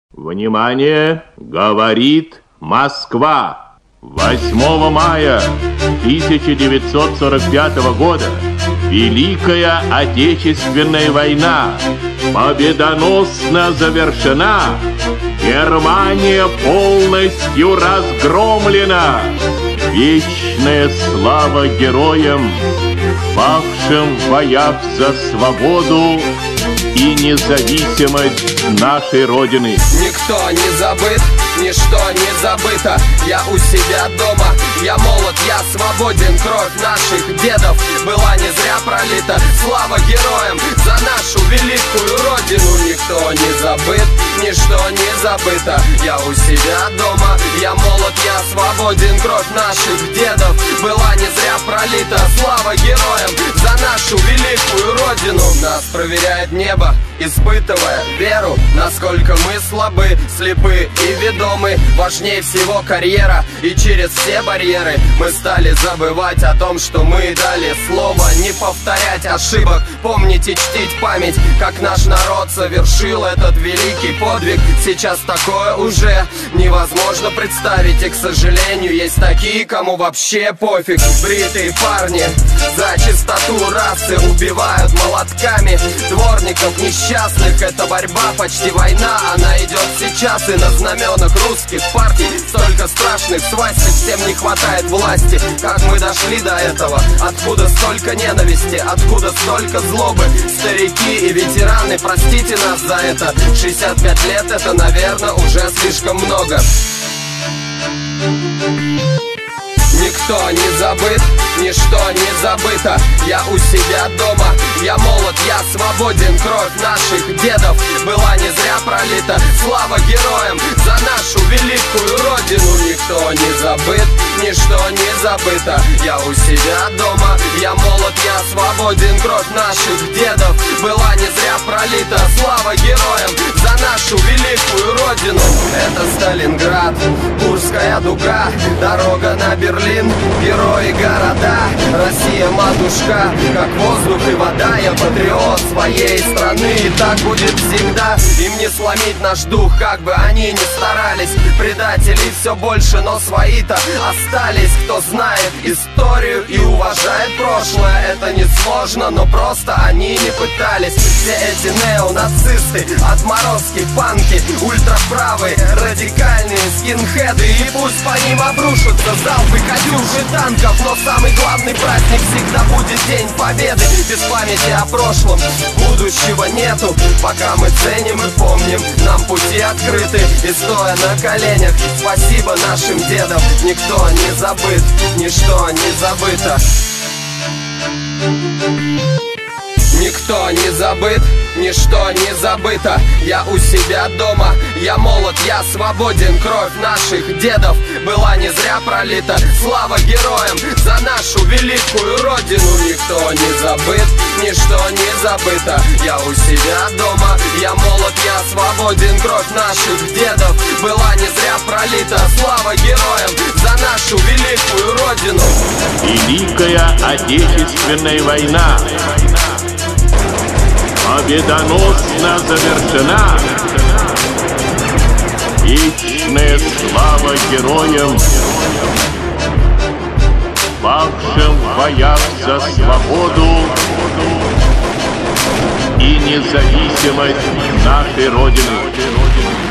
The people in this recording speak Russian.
Внимание! Говорит Москва! 8 мая 1945 года Великая Отечественная война победоносно завершена. Германия полностью разгромлена. Вечная слава героям, павшим в боях за свободу и независимость нашей Родины. Никто не забыт, ничто не забыто. Я у себя дома, я молод, я свободен. Кровь наших дедов была не зря пролита. Слава героям за нашу великую Родину. Никто не забыт, ничто не забыто. Я у себя дома, я молод, я свободен. Кровь наших дедов была не зря пролита. Слава героям за нашу великую Родину. Нас проверяет небо, испытывая веру, насколько мы слабы, слепы и ведомы. Важнее всего карьера, и через все барьеры мы стали забывать о том, что мы дали слово не повторять ошибок, помнить и чтить память, как наш народ совершил этот великий подвиг. Сейчас такое уже невозможно представить, и, к сожалению, есть такие, кому вообще пофиг. Бритые парни за чистоту расы убивают молотками дворников несчастных. Это борьба, почти война, она идет сейчас. И на знаменах русских партий столько страшных свастик. Всем не хватает власти. Как мы дошли до этого? Откуда столько ненависти? Откуда столько злобы? Старики и ветераны, простите нас за это. 65 лет, это, наверное, уже слишком много. Никто не забыт, ничто не забыто. Я у себя дома, я молод, я свободен. Кровь наших дедов была не зря пролита. Слава героям за нашу великую Родину. Никто не забыт, ничто не забыто. Я у себя дома, я молод, я свободен. Кровь наших дедов была не зря пролита. Слава героям за нашу великую Родину. Это Сталинград, Курская дуга, дорога на Берлин. Герои города, Россия матушка, как воздух и вода. Я патриот своей страны, и так будет всегда. Им не сломить наш дух, как бы они ни старались. Предателей все больше, но свои-то остались. Кто знает историю и уважает прошлое, это не сложно, но просто они не пытались. Все эти неонацисты, отморозки, панки, ультраправые, радикальные скинхеды. И пусть по ним обрушатся залпы катюши танков, но самый главный праздник всегда будет День Победы. Без памяти о прошлом будущего нету. Пока мы ценим и помним, нам пути открыты. И стоя на коленях, спасибо нашим дедам. Никто не забыт, ничто не забыто. Никто не забыт, ничто не забыто. Я у себя дома, я молод, я свободен. Кровь наших дедов была не зря пролита. Слава героям за нашу великую Родину. Никто не забыт, ничто не забыто. Я у себя дома, я молод, я свободен. Кровь наших дедов была не зря пролита. Слава героям за нашу великую Родину. Великая Отечественная война победоносно завершена. Вечная слава героям, павшим в боях за свободу и независимость нашей Родины.